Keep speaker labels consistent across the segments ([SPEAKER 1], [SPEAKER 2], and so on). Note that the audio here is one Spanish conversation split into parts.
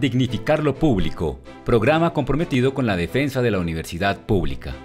[SPEAKER 1] Dignificar lo público, programa comprometido con la defensa de la universidad pública.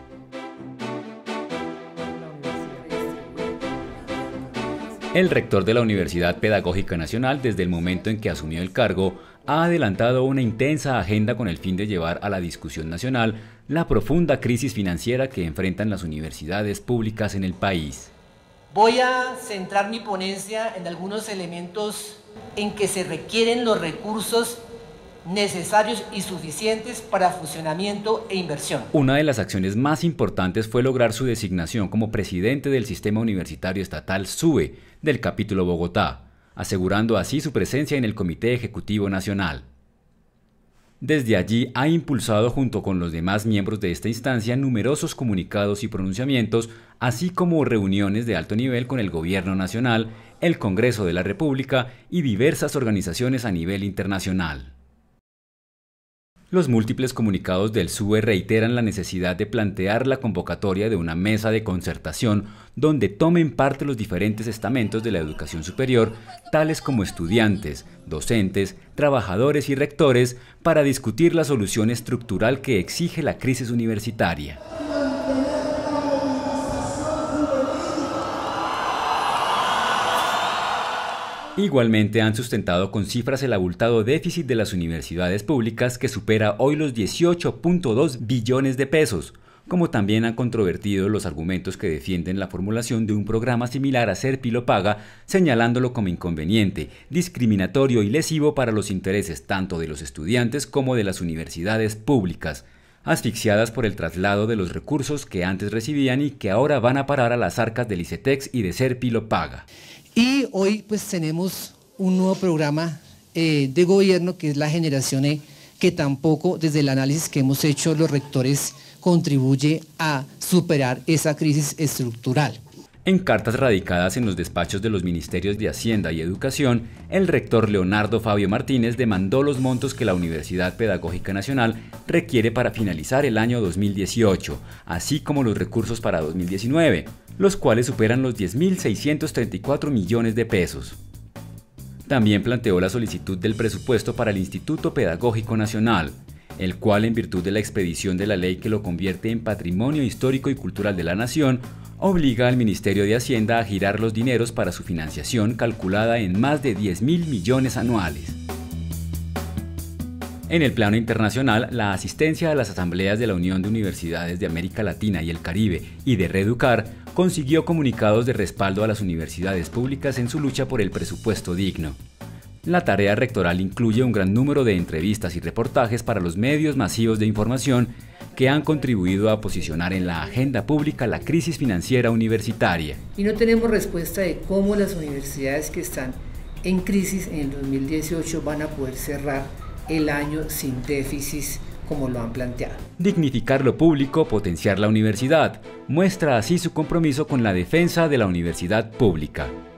[SPEAKER 1] El rector de la Universidad Pedagógica Nacional, desde el momento en que asumió el cargo, ha adelantado una intensa agenda con el fin de llevar a la discusión nacional la profunda crisis financiera que enfrentan las universidades públicas en el país.
[SPEAKER 2] Voy a centrar mi ponencia en algunos elementos en que se requieren los recursos necesarios y suficientes para funcionamiento e inversión.
[SPEAKER 1] Una de las acciones más importantes fue lograr su designación como presidente del Sistema Universitario Estatal SUBE del Capítulo Bogotá, asegurando así su presencia en el Comité Ejecutivo Nacional. Desde allí ha impulsado junto con los demás miembros de esta instancia numerosos comunicados y pronunciamientos, así como reuniones de alto nivel con el Gobierno Nacional, el Congreso de la República y diversas organizaciones a nivel internacional. Los múltiples comunicados del SUBE reiteran la necesidad de plantear la convocatoria de una mesa de concertación donde tomen parte los diferentes estamentos de la educación superior, tales como estudiantes, docentes, trabajadores y rectores, para discutir la solución estructural que exige la crisis universitaria. Igualmente han sustentado con cifras el abultado déficit de las universidades públicas que supera hoy los 18.2 billones de pesos, como también han controvertido los argumentos que defienden la formulación de un programa similar a Serpi lo Paga, señalándolo como inconveniente, discriminatorio y lesivo para los intereses tanto de los estudiantes como de las universidades públicas, asfixiadas por el traslado de los recursos que antes recibían y que ahora van a parar a las arcas del ICETEX y de Serpi lo Paga.
[SPEAKER 2] Y hoy pues tenemos un nuevo programa de gobierno que es la Generación E, que tampoco desde el análisis que hemos hecho los rectores contribuye a superar esa crisis estructural.
[SPEAKER 1] En cartas radicadas en los despachos de los Ministerios de Hacienda y Educación, el rector Leonardo Fabio Martínez demandó los montos que la Universidad Pedagógica Nacional requiere para finalizar el año 2018, así como los recursos para 2019, los cuales superan los 10.634 millones de pesos. También planteó la solicitud del presupuesto para el Instituto Pedagógico Nacional, el cual, en virtud de la expedición de la ley que lo convierte en Patrimonio Histórico y Cultural de la Nación, obliga al Ministerio de Hacienda a girar los dineros para su financiación calculada en más de 10.000 millones anuales. En el plano internacional, la asistencia a las asambleas de la Unión de Universidades de América Latina y el Caribe y de Reeducar consiguió comunicados de respaldo a las universidades públicas en su lucha por el presupuesto digno. La tarea rectoral incluye un gran número de entrevistas y reportajes para los medios masivos de información que han contribuido a posicionar en la agenda pública la crisis financiera universitaria.
[SPEAKER 2] Y no tenemos respuesta de cómo las universidades que están en crisis en el 2018 van a poder cerrar el año sin déficit como lo han planteado.
[SPEAKER 1] Dignificar lo público, potenciar la universidad, muestra así su compromiso con la defensa de la universidad pública.